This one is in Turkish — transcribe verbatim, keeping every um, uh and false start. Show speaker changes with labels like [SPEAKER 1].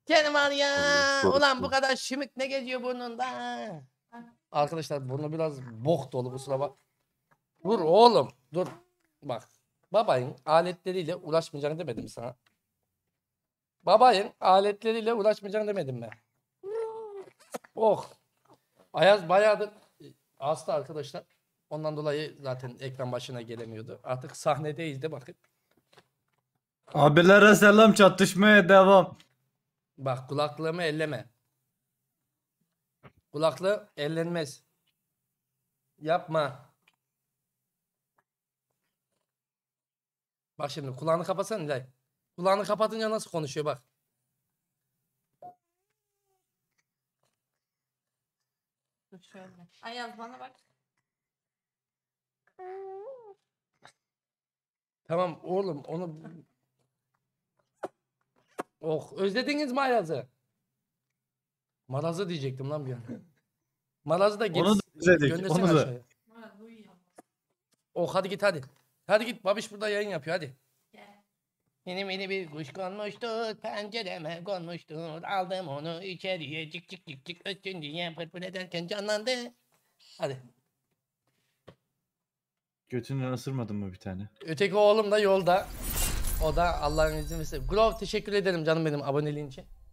[SPEAKER 1] Gel var ya. Ulan bu kadar şımık ne geziyor burnunda? Arkadaşlar burnu biraz bok dolu, kusura bak. Dur oğlum dur. Bak. Babayın aletleriyle uğraşmayacaksın demedim sana. Babayın aletleriyle uğraşmayacaksın demedim ben. Oh. Ayaz bayağıdır hasta arkadaşlar. Ondan dolayı zaten ekran başına gelemiyordu. Artık sahnedeyiz de bakın.
[SPEAKER 2] Abilere selam, çatışmaya devam.
[SPEAKER 1] Bak kulaklığımı elleme. Kulaklığı ellenmez. Yapma. Bak şimdi kulağını kapatsana İlay. Kulağını kapatınca nasıl konuşuyor bak.
[SPEAKER 3] Dur şöyle. Ayaz bana bak.
[SPEAKER 1] Tamam oğlum onu... Oh özlediniz mi Ayaz'ı? Marazı diyecektim lan bir an. Marazı da
[SPEAKER 2] Onu da özledik,
[SPEAKER 1] göndersene
[SPEAKER 2] onu da.
[SPEAKER 1] aşağıya. Oh hadi git hadi. Hadi git, Babiş burada yayın yapıyor hadi. Yeni yeni bir kuş konmuştur, pencereme konmuştur. Aldım onu içeriye, cik cik cik cik ötün diye pırpır ederken canlandı. Hadi.
[SPEAKER 2] Götünden ısırmadın mı bir tane?
[SPEAKER 1] Öteki oğlum da yolda. O da Allah'ın izniyle. Grove teşekkür ederim canım benim aboneliğin için.